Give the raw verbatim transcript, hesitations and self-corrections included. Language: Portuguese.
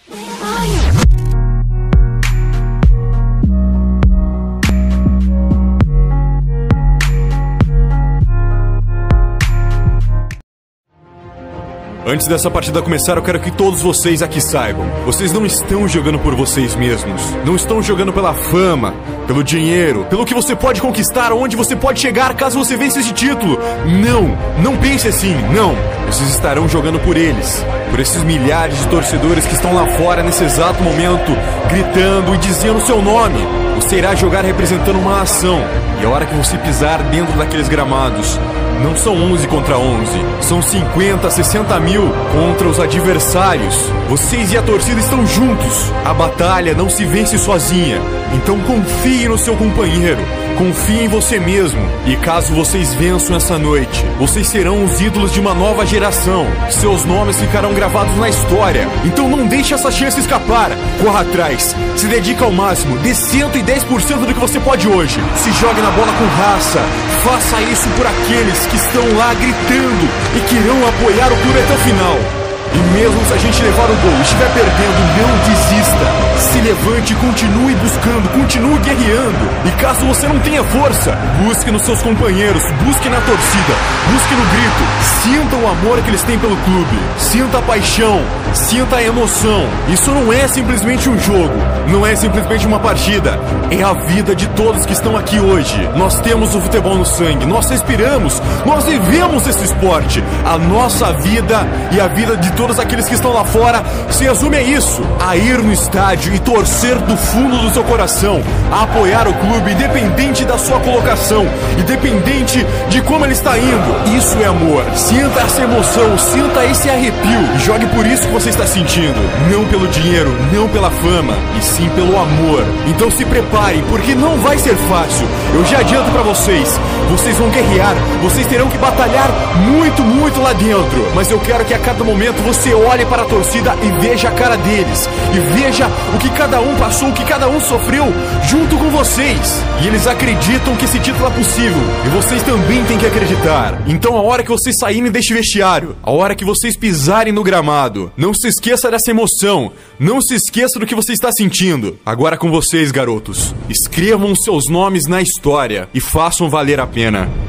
Antes dessa partida começar, eu quero que todos vocês aqui saibam. Vocês não estão jogando por vocês mesmos. Não estão jogando pela fama, pelo dinheiro, pelo que você pode conquistar, onde você pode chegar caso você vença esse título. Não, não pense assim, não. Vocês estarão jogando por eles. Por esses milhares de torcedores que estão lá fora nesse exato momento, gritando e dizendo o seu nome. Você irá jogar representando uma ação. E a hora que você pisar dentro daqueles gramados, não são onze contra onze, são cinquenta, sessenta mil contra os adversários. Vocês e a torcida estão juntos. A batalha não se vence sozinha. Então confie no seu companheiro, confie em você mesmo. E caso vocês vençam essa noite, vocês serão os ídolos de uma nova geração. Seus nomes ficarão gravados na história. Então não deixe essa chance escapar. Corra atrás, se dedique ao máximo, dê cento e dez por cento do que você pode hoje. Se jogue na bola com raça. Faça isso por aqueles que estão lá gritando e que irão apoiar o clube até o final. E mesmo se a gente levar o gol e estiver perdendo, não desista. Se levante e continue buscando, continue guerreando. E caso você não tenha força, busque nos seus companheiros, busque na torcida, busque no grito. Sinta o amor que eles têm pelo clube. Sinta a paixão, sinta a emoção. Isso não é simplesmente um jogo, não é simplesmente uma partida. É a vida de todos que estão aqui hoje. Nós temos o futebol no sangue, nós respiramos, nós vivemos esse esporte. A nossa vida e a vida de todos aqueles que estão lá fora se resume a isso: a ir no estádio e torcer do fundo do seu coração, a apoiar o clube independente da sua colocação, independente de como ele está indo. Isso é amor. Sinta essa emoção, sinta esse arrepio e jogue por isso que você está sentindo. Não pelo dinheiro, não pela fama, e sim pelo amor. Então se preparem, porque não vai ser fácil. Eu já adianto pra vocês, vocês vão guerrear, vocês terão que batalhar muito, muito lá dentro. Mas eu quero que a cada momento você olhe para a torcida e veja a cara deles, e veja o que cada um passou, o que cada um sofreu junto com vocês. E eles acreditam que esse título é possível, e vocês também têm que acreditar. Então a hora que vocês saírem deste vestiário, a hora que vocês pisarem no gramado, não se esqueça dessa emoção, não se esqueça do que você está sentindo. Agora com vocês, garotos, escrevam seus nomes na história e façam valer a pena.